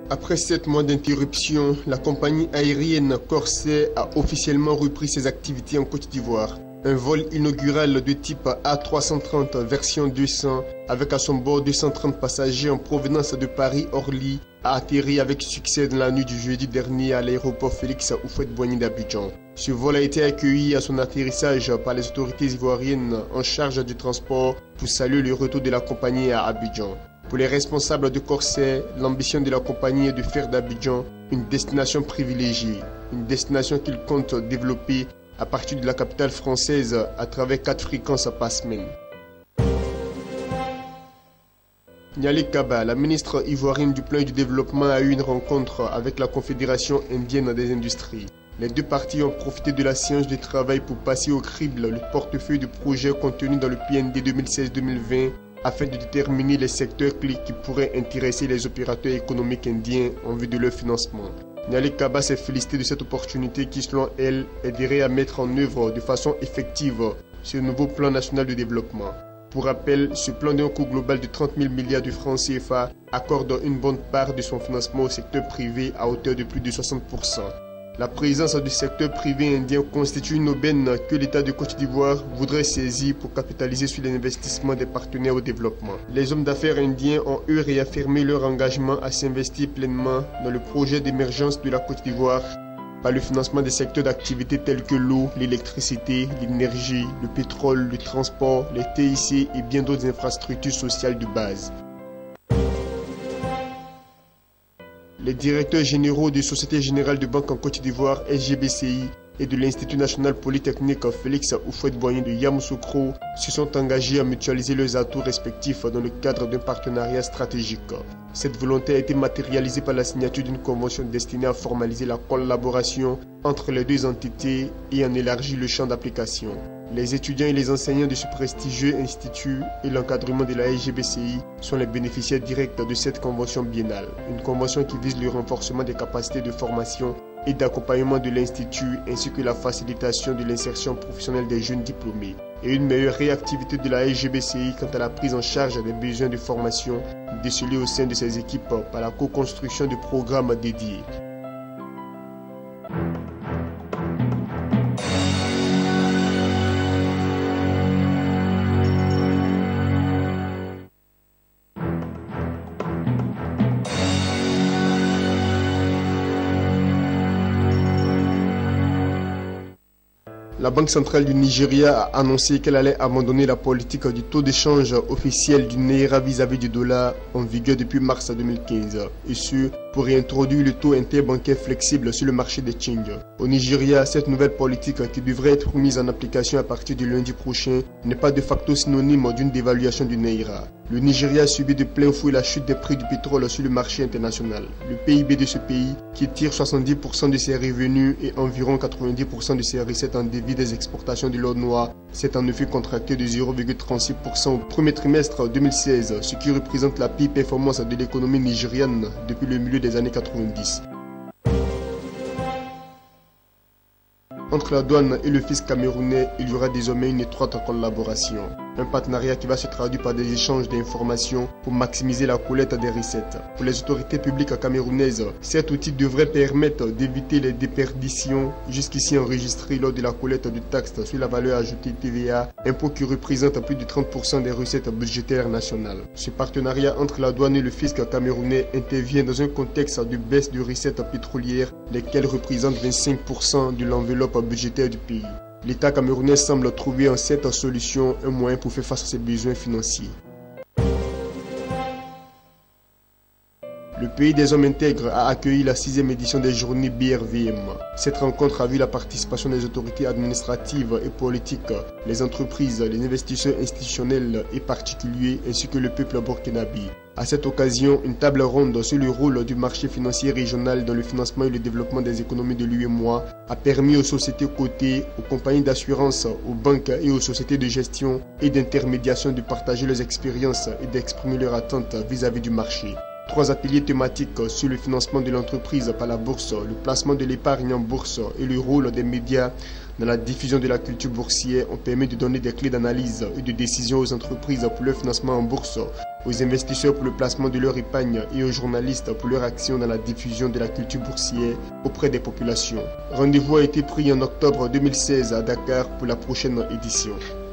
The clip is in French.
Après 7 mois d'interruption, la compagnie aérienne Corsair a officiellement repris ses activités en Côte d'Ivoire. Un vol inaugural de type A330 version 200 avec à son bord 230 passagers en provenance de Paris-Orly a atterri avec succès dans la nuit du jeudi dernier à l'aéroport Félix Houphouët-Boigny d'Abidjan. Ce vol a été accueilli à son atterrissage par les autorités ivoiriennes en charge du transport pour saluer le retour de la compagnie à Abidjan. Pour les responsables de Corsair, l'ambition de la compagnie est de faire d'Abidjan une destination privilégiée, une destination qu'ils comptent développer à partir de la capitale française à travers 4 fréquences par semaine. Niali Kaba, la ministre ivoirienne du Plan et du Développement, a eu une rencontre avec la Confédération indienne des industries. Les deux parties ont profité de la séance de travail pour passer au crible le portefeuille de projets contenu dans le PND 2016-2020 afin de déterminer les secteurs clés qui pourraient intéresser les opérateurs économiques indiens en vue de leur financement. Niali Kaba s'est félicité de cette opportunité qui, selon elle, aiderait à mettre en œuvre de façon effective ce nouveau plan national de développement. Pour rappel, ce plan d'un coût global de 30 000 milliards de francs CFA accorde une bonne part de son financement au secteur privé à hauteur de plus de 60%. La présence du secteur privé indien constitue une aubaine que l'État de Côte d'Ivoire voudrait saisir pour capitaliser sur les investissements des partenaires au développement. Les hommes d'affaires indiens ont eux réaffirmé leur engagement à s'investir pleinement dans le projet d'émergence de la Côte d'Ivoire par le financement des secteurs d'activité tels que l'eau, l'électricité, l'énergie, le pétrole, le transport, les TIC et bien d'autres infrastructures sociales de base. Les directeurs généraux de Société Générale de Banque en Côte d'Ivoire, SGBCI, et de l'Institut National Polytechnique Félix Houphouët-Boigny de Yamoussoukro se sont engagés à mutualiser leurs atouts respectifs dans le cadre d'un partenariat stratégique. Cette volonté a été matérialisée par la signature d'une convention destinée à formaliser la collaboration entre les deux entités et en élargir le champ d'application. Les étudiants et les enseignants de ce prestigieux institut et l'encadrement de la SGBCI sont les bénéficiaires directs de cette convention biennale, une convention qui vise le renforcement des capacités de formation et d'accompagnement de l'Institut ainsi que la facilitation de l'insertion professionnelle des jeunes diplômés et une meilleure réactivité de la SGBCI quant à la prise en charge des besoins de formation décelés au sein de ses équipes par la co-construction de programmes dédiés. La Banque centrale du Nigeria a annoncé qu'elle allait abandonner la politique du taux d'échange officiel du Naira vis-à-vis du dollar en vigueur depuis mars 2015, et ce, pour réintroduire le taux interbancaire flexible sur le marché des change. Au Nigeria, cette nouvelle politique qui devrait être mise en application à partir du lundi prochain n'est pas de facto synonyme d'une dévaluation du Naira. Le Nigeria a subi de plein fouet la chute des prix du pétrole sur le marché international. Le PIB de ce pays, qui tire 70% de ses revenus et environ 90% de ses recettes en débit des exportations de l'or noir, s'est en effet contracté de 0,36% au premier trimestre 2016, ce qui représente la pire performance de l'économie nigériane depuis le milieu des années 90. Entre la douane et le fisc camerounais, il y aura désormais une étroite collaboration. Un partenariat qui va se traduire par des échanges d'informations pour maximiser la collecte des recettes. Pour les autorités publiques camerounaises, cet outil devrait permettre d'éviter les déperditions jusqu'ici enregistrées lors de la collecte de taxes sur la valeur ajoutée TVA, impôt qui représente plus de 30% des recettes budgétaires nationales. Ce partenariat entre la douane et le fisc camerounais intervient dans un contexte de baisse de recettes pétrolières, lesquelles représentent 25% de l'enveloppe budgétaire du pays. L'État camerounais semble trouver en cette solution un moyen pour faire face à ses besoins financiers. Le pays des hommes intègres a accueilli la 6e édition des journées BRVM. Cette rencontre a vu la participation des autorités administratives et politiques, les entreprises, les investisseurs institutionnels et particuliers, ainsi que le peuple burkinabé. À cette occasion, une table ronde sur le rôle du marché financier régional dans le financement et le développement des économies de l'UEMOA a permis aux sociétés cotées, aux compagnies d'assurance, aux banques et aux sociétés de gestion et d'intermédiation de partager leurs expériences et d'exprimer leurs attentes vis-à-vis du marché. 3 ateliers thématiques sur le financement de l'entreprise par la bourse, le placement de l'épargne en bourse et le rôle des médias dans la diffusion de la culture boursière ont permis de donner des clés d'analyse et de décision aux entreprises pour leur financement en bourse aux investisseurs pour le placement de leur épargne et aux journalistes pour leur action dans la diffusion de la culture boursière auprès des populations. Rendez-vous a été pris en octobre 2016 à Dakar pour la prochaine édition.